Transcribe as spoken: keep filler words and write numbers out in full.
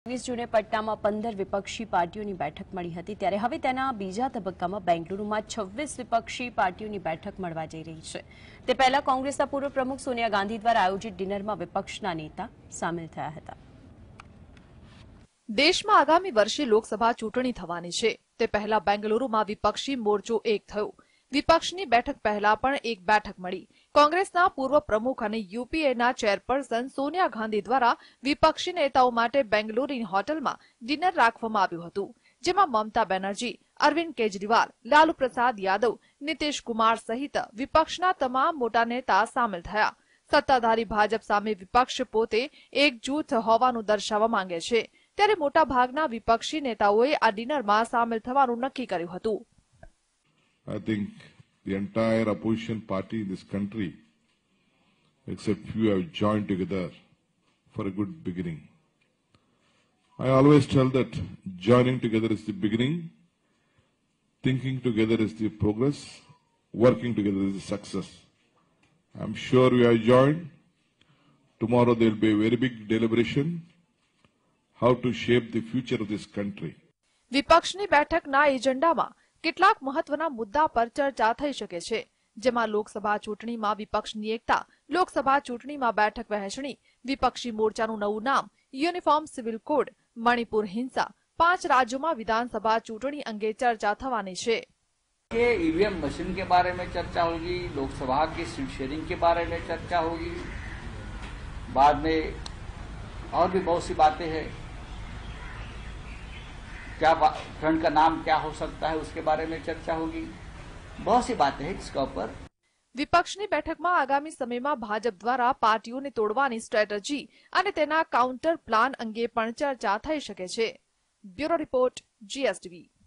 વીસ જૂને પટનામાં પંદર વિપક્ષી પાર્ટીઓની બેઠક મળી હતી ત્યારે હવે તેના બીજા તબક્કામાં બેંગલુરુમાં છવ્વીસ વિપક્ષી પાર્ટીઓની બેઠક મળવા જઈ રહી છે। તે પહેલા કોંગ્રેસના પૂર્વ પ્રમુખ સોનિયા ગાંધી દ્વારા આયોજિત ડિનરમાં વિપક્ષના નેતા સામેલ થયા હતા। દેશમાં આગામી વર્ષે લોકસભા ચૂંટણી થવાની છે તે પહેલા બેંગલુરુમાં વિપક્ષી મોરચો એક થયો। વિપક્ષની બેઠક પહેલા પણ એક બેઠક મળી। કોંગ્રેસના પૂર્વ પ્રમુખ અને યુપીએના ચેરપર્સન સોનિયા ગાંધી દ્વારા વિપક્ષી નેતાઓ માટે બેંગલુરુની હોટલમાં ડિનર રાખવામાં આવ્યું હતું, જેમાં મમતા બેનર્જી, અરવિંદ કેજરીવાલ, લાલુ પ્રસાદ યાદવ, નીતિશ કુમાર સહિત વિપક્ષના તમામ મોટા નેતા સામેલ થયા। સત્તાધારી ભાજપ સામે વિપક્ષ પોતે એકજૂથ હોવાનું દર્શાવવા માંગે છે, ત્યારે મોટાભાગના વિપક્ષી નેતાઓએ આ ડિનરમાં સામેલ થવાનું નક્કી કર્યું હતું। I think the entire opposition party in this country, except few, have joined together for a good beginning. I always tell that joining together is the beginning, thinking together is the progress, working together is the success. I'm sure we have joined. Tomorrow there will be a very big deliberation how to shape the future of this country. વિપક્ષની બેઠકના એજન્ડામાં કેટલાક મહત્વના મુદ્દા પર ચર્ચા થઈ શકે છે, જેમાં લોકસભા ચૂંટણીમાં વિપક્ષની એકતા, લોકસભા ચૂંટણીમાં બેઠક વહેંચણી, વિપક્ષી મોરચાનું નવું નામ, યુનિફોર્મ સિવિલ કોડ, મણિપુર हिंसा, पांच राज्यों में विधानसभा चूंटणी अंगे चर्चा थवानी छे। ईवीएम मशीन के बारे में चर्चा होगी, लोकसभा की सीट शेयरिंग के बारे में चर्चा होगी, बाद में और भी बहुत सी बातें हैं। क्या फ्रंट का नाम क्या हो सकता है उसके बारे में चर्चा होगी, बहुत सी बातें हैं जिसका ऊपर विपक्षनी बैठकમાં આગામી સમયમાં ભાજપ દ્વારા પાર્ટીઓને તોડવાની સ્ટ્રેટેજી અને તેના કાઉન્ટર પ્લાન અંગે પણ ચર્ચા થઈ શકે છે। Bureau report, GSTV.